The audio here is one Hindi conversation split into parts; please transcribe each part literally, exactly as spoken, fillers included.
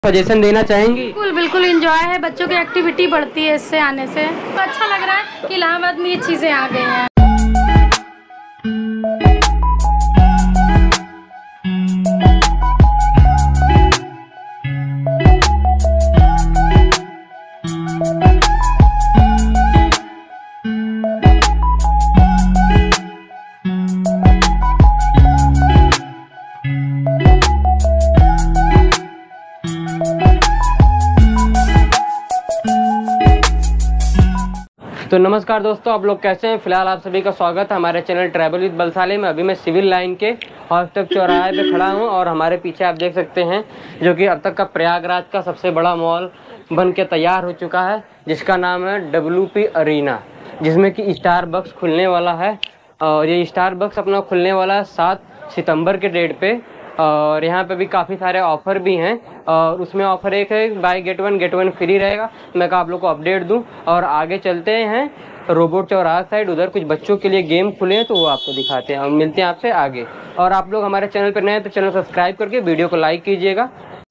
सजेशन देना चाहेंगी? बिल्कुल बिल्कुल एंजॉय है, बच्चों की एक्टिविटी बढ़ती है इससे आने से, तो अच्छा लग रहा है कि इलाहाबाद में ये चीज़ें आ गई हैं। तो नमस्कार दोस्तों, आप लोग कैसे हैं? फिलहाल आप सभी का स्वागत है हमारे चैनल ट्रैवल विद बलसाले में। अभी मैं सिविल लाइन के हॉस्टल चौराहे पे खड़ा हूं और हमारे पीछे आप देख सकते हैं जो कि अब तक का प्रयागराज का सबसे बड़ा मॉल बन के तैयार हो चुका है, जिसका नाम है डब्ल्यू पी अरीना, जिसमें कि स्टारबक्स खुलने वाला है। और ये स्टारबक्स अपना खुलने वाला है सात सितंबर के डेट पे। और यहाँ पे भी काफ़ी सारे ऑफ़र भी हैं और उसमें ऑफ़र एक है buy get one get one free रहेगा। मैं आप लोग को अपडेट दूं और आगे चलते हैं रोबोट चौराहा साइड, उधर कुछ बच्चों के लिए गेम खुले हैं तो वो आपको दिखाते हैं और मिलते हैं आपसे आगे। और आप लोग हमारे चैनल पर नए हैं तो चैनल सब्सक्राइब करके वीडियो को लाइक कीजिएगा।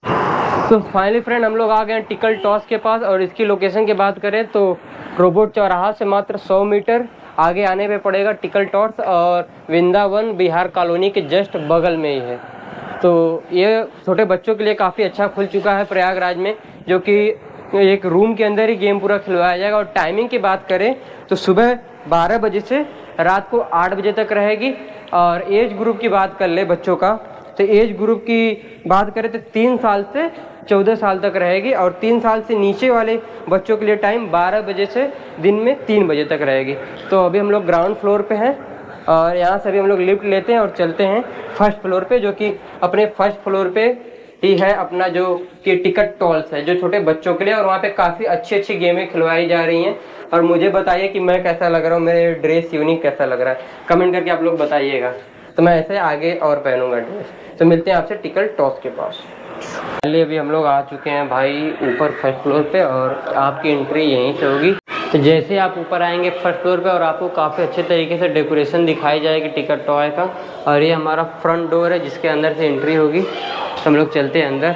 तो फाइनली फ्रेंड, हम लोग आ गए हैं टिकल टॉस के पास और इसकी लोकेशन की बात करें तो रोबोट चौराहा से मात्र सौ मीटर आगे आने पे पड़ेगा टिकल टॉस और वृंदावन बिहार कॉलोनी के जस्ट बगल में ही है। तो ये छोटे बच्चों के लिए काफ़ी अच्छा खुल चुका है प्रयागराज में, जो कि एक रूम के अंदर ही गेम पूरा खिलवाया जाएगा। और टाइमिंग की बात करें तो सुबह बारह बजे से रात को आठ बजे तक रहेगी। और एज ग्रुप की बात कर ले बच्चों का, तो एज ग्रुप की बात करें तो तीन साल से चौदह साल तक रहेगी। और तीन साल से नीचे वाले बच्चों के लिए टाइम बारह बजे से दिन में तीन बजे तक रहेगी। तो अभी हम लोग ग्राउंड फ्लोर पे हैं और यहाँ से अभी हम लोग लिफ्ट लेते हैं और चलते हैं फर्स्ट फ्लोर पे, जो कि अपने फर्स्ट फ्लोर पे ही है अपना जो कि टिकट टॉल्स है जो छोटे बच्चों के लिए। और वहाँ पे काफ़ी अच्छी अच्छी गेमें खिलवाई जा रही हैं। और मुझे बताइए कि मैं कैसा लग रहा हूँ, मेरे ड्रेस यूनिक कैसा लग रहा है, कमेंट करके आप लोग बताइएगा। तो मैं ऐसे आगे और पहनूंगा ड्रेस। तो मिलते हैं आपसे टिकट टॉस के पास। पहले अभी हम लोग आ चुके हैं भाई ऊपर फर्स्ट फ्लोर पे और आपकी एंट्री यहीं से होगी। तो जैसे आप ऊपर आएंगे फर्स्ट फ्लोर पे और आपको काफ़ी अच्छे तरीके से डेकोरेशन दिखाई जाएगी टिकट टॉय का। और ये हमारा फ्रंट डोर है जिसके अंदर से एंट्री होगी। तो हम लोग चलते हैं अंदर।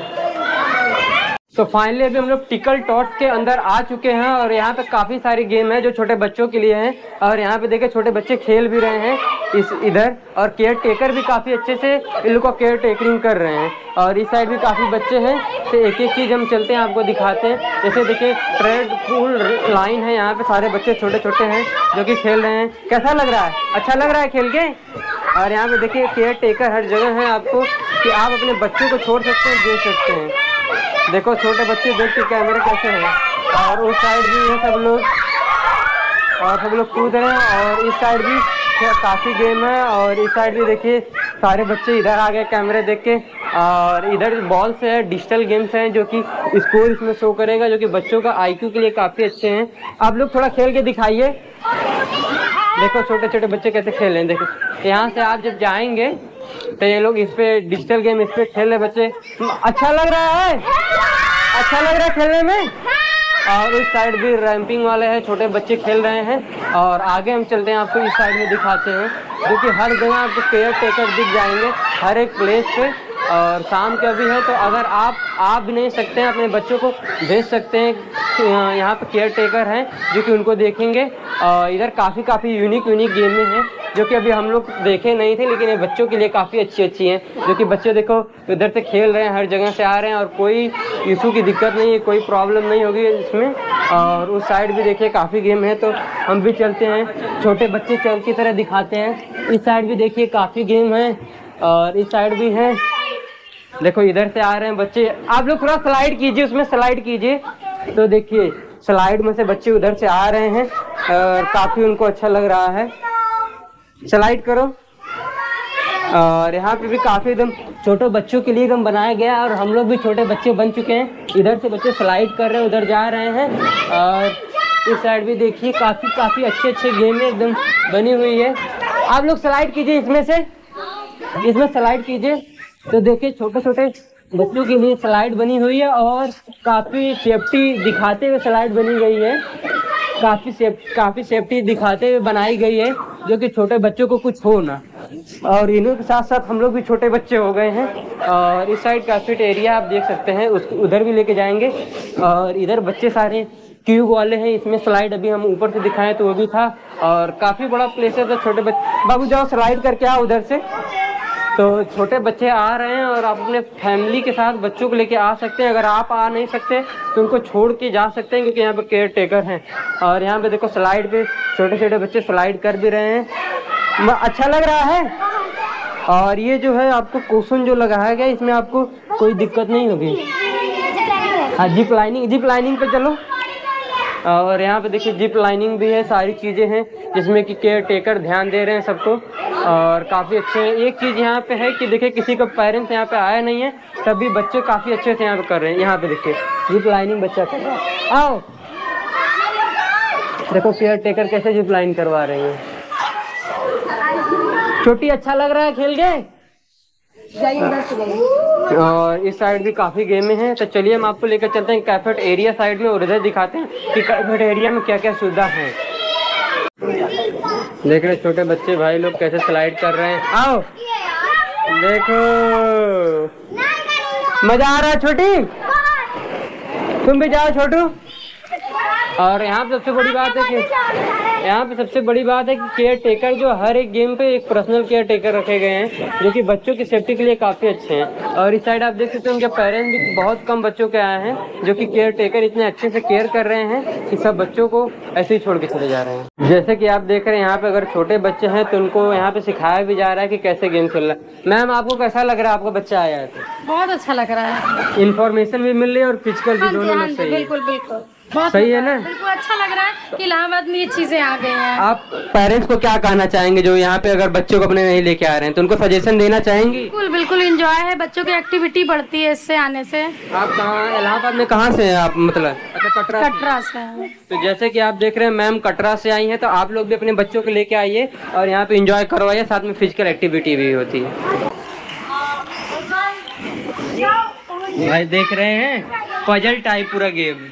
तो फाइनली अभी हम लोग टिकल टॉस के अंदर आ चुके हैं और यहाँ पे काफ़ी सारी गेम है जो छोटे बच्चों के लिए हैं। और यहाँ पे देखिए छोटे बच्चे खेल भी रहे हैं इस इधर, और केयर टेकर भी काफ़ी अच्छे से इन लोग को केयर टेकरिंग कर रहे हैं। और इस साइड भी काफ़ी बच्चे हैं। तो एक एक चीज़ हम चलते हैं आपको दिखाते हैं। जैसे देखिए ट्रेड पूल लाइन है, यहाँ पे सारे बच्चे छोटे छोटे हैं जो कि खेल रहे हैं। कैसा लग रहा है? अच्छा लग रहा है खेल के। और यहाँ पे देखिए केयर टेकर हर जगह है आपको कि आप अपने बच्चों को छोड़ सकते हैं, देख सकते हैं। देखो छोटे बच्चे देख के कैमरे कैसे हैं। और उस साइड भी है सब लोग और सब लोग कूद रहे हैं। और इस साइड भी काफ़ी गेम है। और इस साइड भी देखिए सारे बच्चे इधर आ गए कैमरे देख के। और इधर बॉल से है, डिजिटल गेम्स हैं जो कि स्कोर इसमें शो करेगा, जो कि बच्चों का आईक्यू के लिए काफ़ी अच्छे हैं। आप लोग थोड़ा खेल के दिखाइए। देखो छोटे छोटे बच्चे कैसे खेल रहे हैं। देखो यहाँ से आप जब जाएंगे तो ये लोग इस पे डिजिटल गेम इस पे खेल रहे बच्चे। अच्छा लग रहा है, अच्छा लग रहा है खेलने में। और उस साइड भी रैंपिंग वाले हैं, छोटे बच्चे खेल रहे हैं। और आगे हम चलते हैं, आपको इस साइड में दिखाते हैं जो कि हर जगह आपको केयर टेकर दिख जाएंगे हर एक प्लेस पे। और शाम के अभी है तो अगर आप आप भी नहीं सकते हैं अपने बच्चों को भेज सकते हैं, यहाँ पे केयर टेकर हैं जो कि उनको देखेंगे। और इधर काफ़ी काफ़ी यूनिक यूनिक गेमें हैं जो कि अभी हम लोग देखे नहीं थे, लेकिन ये बच्चों के लिए काफ़ी अच्छी अच्छी हैं जो कि बच्चे देखो इधर से खेल रहे हैं, हर जगह से आ रहे हैं और कोई इशू की दिक्कत नहीं है, कोई प्रॉब्लम नहीं होगी इसमें। और उस साइड भी देखिए काफ़ी गेम है। तो हम भी चलते हैं, छोटे बच्चे चल की तरह दिखाते हैं। इस साइड भी देखिए काफ़ी गेम है और इस साइड भी है। देखो इधर से आ रहे हैं बच्चे, आप लोग थोड़ा स्लाइड कीजिए, उसमें स्लाइड कीजिए। तो देखिए स्लाइड में से बच्चे उधर से आ रहे हैं और काफ़ी उनको अच्छा लग रहा है। स्लाइड करो। और यहाँ पे भी काफ़ी एकदम छोटे बच्चों के लिए एकदम बनाया गया और हम लोग भी छोटे बच्चे बन चुके हैं। इधर से बच्चे स्लाइड कर रहे हैं, उधर जा रहे हैं। और इस साइड भी देखिए काफ़ी काफ़ी अच्छे अच्छे गेम एकदम बनी हुई है। आप लोग स्लाइड कीजिए, इसमें से इसमें स्लाइड कीजिए। तो देखिए छोटे छोटे बच्चों के लिए स्लाइड बनी हुई है और काफ़ी सेफ्टी दिखाते हुए स्लाइड बनी गई है। काफ़ी सेफ काफ़ी सेफ्टी दिखाते हुए बनाई गई है जो कि छोटे बच्चों को कुछ हो ना। और इन्हीं के साथ साथ हम लोग भी छोटे बच्चे हो गए हैं। और इस साइड कैफेटेरिया आप देख सकते हैं, उस उधर भी लेके जाएंगे। और इधर बच्चे सारे क्यूब वाले हैं, इसमें स्लाइड अभी हम ऊपर से दिखाएं तो वो भी था। और काफ़ी बड़ा प्लेस है, तो छोटे बच्चे बाबू जाओ स्लाइड करके आओ उधर से। तो छोटे बच्चे आ रहे हैं और आप अपने फैमिली के साथ बच्चों को लेके आ सकते हैं। अगर आप आ नहीं सकते तो उनको छोड़ के जा सकते हैं, क्योंकि यहाँ पे केयर टेकर हैं। और यहाँ पे देखो स्लाइड पे छोटे छोटे बच्चे स्लाइड कर भी रहे हैं, अच्छा लग रहा है। और ये जो है आपको कुशन जो लगाया गया, इसमें आपको कोई दिक्कत नहीं होगी। हाँ, जिप लाइनिंग जिप लाइनिंग पे चलो। और यहाँ पे देखिए जिप लाइनिंग भी है, सारी चीज़ें हैं जिसमें कि केयर टेकर ध्यान दे रहे हैं सबको। और काफ़ी अच्छे हैं। एक चीज़ यहाँ पे है कि देखिए किसी का पेरेंट्स यहाँ पे आया नहीं है, तभी बच्चे काफ़ी अच्छे से यहाँ पे कर रहे हैं। यहाँ पे देखिए जिप लाइनिंग बच्चा कर रहा है। आओ देखो केयर टेकर कैसे जिप लाइन करवा रहे हैं। छोटी अच्छा लग रहा है खेल के। और इस साइड भी काफ़ी गेमें हैं, तो चलिए हम आपको लेकर चलते हैं कैफेट एरिया साइड में और इधर दिखाते हैं कि कैफेट एरिया में क्या क्या सुविधा है। देख रहे छोटे बच्चे भाई लोग कैसे स्लाइड कर रहे हैं। आओ देखो मजा आ रहा है। छोटी तुम भी जाओ छोटू। और यहाँ पे सबसे बड़ी बात है कि यहाँ पे सबसे बड़ी बात है कि केयर टेकर जो हर एक गेम पे एक पर्सनल केयर टेकर रखे गए हैं, जो कि बच्चों की सेफ्टी के लिए काफ़ी अच्छे हैं। और इस साइड आप देख सकते हैं उनके पेरेंट्स भी बहुत कम बच्चों के आए हैं, जो कि केयर टेकर इतने अच्छे से केयर कर रहे हैं कि सब बच्चों को ऐसे ही छोड़ के चले जा रहे हैं। जैसे कि आप देख रहे हैं यहाँ पे अगर छोटे बच्चे हैं तो उनको यहाँ पे सिखाया भी जा रहा है कि कैसे गेम खेलना है। मैम आपको कैसा लग रहा है, आपका बच्चा आया है तो? बहुत अच्छा लग रहा है। इन्फॉर्मेशन भी मिल रही है और फिजिकल भी दोनों में सही है। बिल्कुल बिल्कुल सही है ना। बिल्कुल अच्छा लग रहा है कि इलाहाबाद में ये चीजें आ गई हैं। आप पेरेंट्स को क्या कहना चाहेंगे जो यहाँ पे अगर बच्चों को अपने नहीं लेके आ रहे हैं, तो उनको सजेशन देना चाहेंगे? बिल्कुल बिल्कुल एंजॉय है, बच्चों की एक्टिविटी बढ़ती है इससे आने से। आप कहाँ इलाहाबाद में कहाँ से हैं आप? मतलब अच्छा कटरा कटरा से। तो जैसे कि आप देख रहे हैं मैम कटरा से आई हैं, तो आप लोग भी अपने बच्चों को लेके आइए और यहाँ पे एंजॉय करवाइए, साथ में फिजिकल एक्टिविटी भी होती है। भाई देख रहे हैं पजल टाइप पूरा गेम।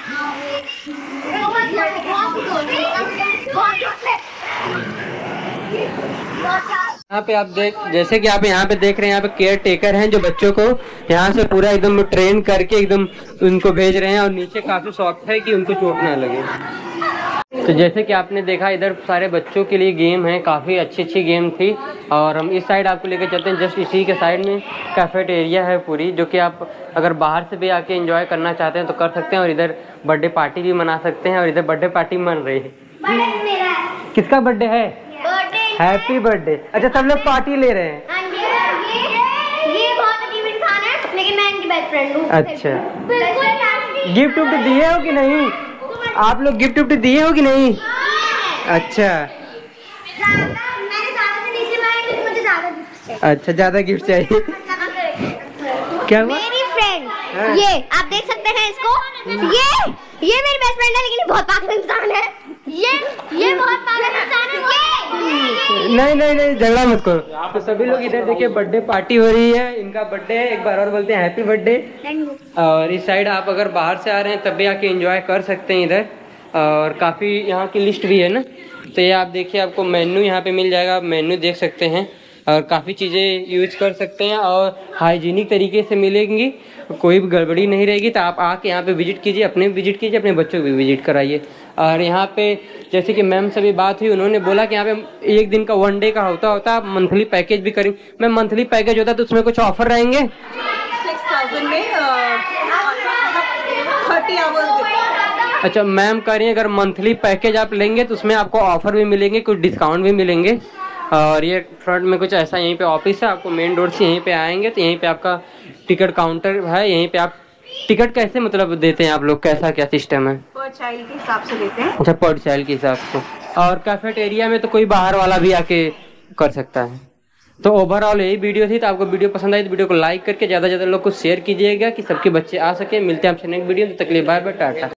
यहाँ पे आप देख जैसे कि आप यहाँ पे देख रहे हैं, यहाँ पे केयर टेकर हैं जो बच्चों को यहाँ से पूरा एकदम ट्रेन करके एकदम उनको भेज रहे हैं। और नीचे काफी सॉफ्ट है कि उनको चोट ना लगे। तो जैसे कि आपने देखा इधर सारे बच्चों के लिए गेम है, काफ़ी अच्छी अच्छी गेम थी। और हम इस साइड आपको लेकर चलते हैं, जस्ट इसी के साइड में कैफेटेरिया है पूरी, जो कि आप अगर बाहर से भी आके एंजॉय करना चाहते हैं तो कर सकते हैं। और इधर बर्थडे पार्टी भी मना सकते हैं। और इधर बर्थडे पार्टी मन रही है। किसका बर्थडे है? Happy birthday. अच्छा सब लोग पार्टी ले रहे हैं। ये बहुत अजीब इंसान है, लेकिन मैं इनकी बेस्ट फ्रेंड हूँ। अच्छा गिफ्ट उफ्ट दिए हो कि नहीं? आप लोग गिफ्ट उफ्ट दिए हो कि नहीं? अच्छा अच्छा ज्यादा गिफ्ट चाहिए। क्या हुआ? मेरी फ्रेंड हाँ। ये आप देख सकते हैं इसको, ये ये मेरी बेस्ट फ्रेंड है, लेकिन बहुत पागल इंसान है। ये ये बहुत पागल इंसान है। ये नहीं नहीं नहीं झगड़ा मत करो। तो सभी लोग इधर देखिए बर्थडे पार्टी हो रही है, इनका बर्थडे है। एक बार और बोलते हैं हैप्पी बर्थडे। और इस साइड आप अगर बाहर से आ रहे हैं तब भी आके एंजॉय कर सकते हैं इधर। और काफ़ी यहाँ की लिस्ट भी है ना, तो ये आप देखिए आपको मेन्यू यहाँ पे मिल जाएगा, आप मेन्यू देख सकते हैं और काफ़ी चीज़ें यूज कर सकते हैं और हाइजीनिक तरीके से मिलेंगी, कोई भी गड़बड़ी नहीं रहेगी। तो आप आके यहाँ पे विजिट कीजिए, अपने भी विजिट कीजिए, अपने बच्चों को भी विजिट कराइए। और यहाँ पे जैसे कि मैम से भी बात हुई, उन्होंने बोला कि यहाँ पे एक दिन का वन डे का होता होता आप मंथली पैकेज भी करें। मैम मंथली पैकेज होता तो उसमें कुछ ऑफर रहेंगे? अच्छा मैम कह रही हैं अगर मंथली पैकेज आप लेंगे तो उसमें आपको ऑफर भी मिलेंगे, कुछ डिस्काउंट भी मिलेंगे। और ये फ्रंट में कुछ ऐसा यहीं पे ऑफिस है, आपको मेन डोर से यहीं पे आएंगे तो यहीं पे आपका टिकट काउंटर है। यहीं पे आप टिकट कैसे मतलब देते हैं आप लोग, कैसा क्या सिस्टम है? पर चाइल्ड के हिसाब से देते हैं। अच्छा पर चाइल्ड के हिसाब से। और कैफेटेरिया में तो कोई बाहर वाला भी आके कर सकता है। तो ओवरऑल यही वीडियो थी। तो आपको वीडियो पसंद आई तो वीडियो को लाइक करके ज़्यादा से ज़्यादा लोग को शेयर कीजिएगा कि सबके बच्चे आ सके। मिलते हैं आपसे नेक्स्ट वीडियो, तब तक के लिए बाय बाय टाटा।